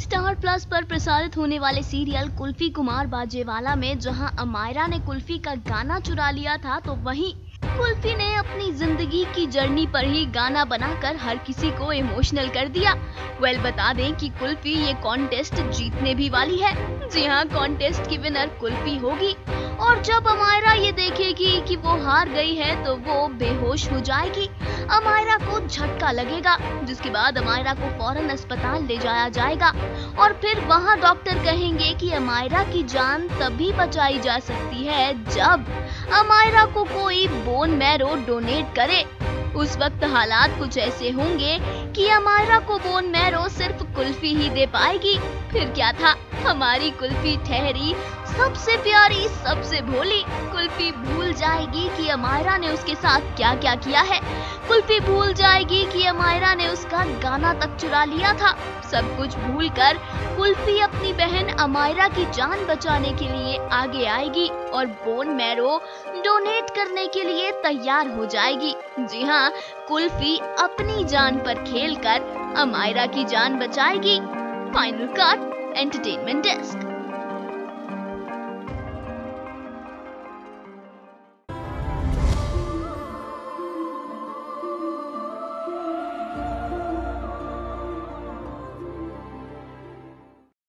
Star plus पर प्रसारित होने वाले सीरियल कुल्फी कुमार बाजेवाला में जहां अमायरा ने कुल्फी का गाना चुरा लिया था, तो वहीं कुल्फी ने अपनी जिंदगी की जर्नी पर ही गाना बनाकर हर किसी को इमोशनल कर दिया। बता दें कि कुल्फी ये कॉन्टेस्ट जीतने भी वाली है। जी हाँ, कॉन्टेस्ट की विनर कुल्फी होगी और जब अमायरा ये देखेगी कि वो हार गई है तो वो बेहोश हो जाएगी। अमायरा को झटका लगेगा, जिसके बाद अमायरा को फौरन अस्पताल ले जाया जाएगा और फिर वहाँ डॉक्टर कहेंगे कि अमायरा की जान तभी बचाई जा सकती है जब अमायरा को कोई बोन मैरो डोनेट करे। उस वक्त हालात कुछ ऐसे होंगे कि अमायरा को बोन मैरो सिर्फ कुल्फी ही दे पाएगी। फिर क्या था, हमारी कुल्फी ठहरी सबसे प्यारी, सबसे भोली। कुल्फी भूल जाएगी कि अमायरा ने उसके साथ क्या क्या किया है। कुल्फी भूल जाएगी कि अमायरा ने उसका गाना तक चुरा लिया था। सब कुछ भूलकर कुल्फी अपनी बहन अमायरा की जान बचाने के लिए आगे आएगी और बोन मैरो डोनेट करने के लिए तैयार हो जाएगी। जी हाँ, कुल्फी अपनी जान पर खेलकर अमायरा की जान बचाएगी। Final cut, entertainment desk.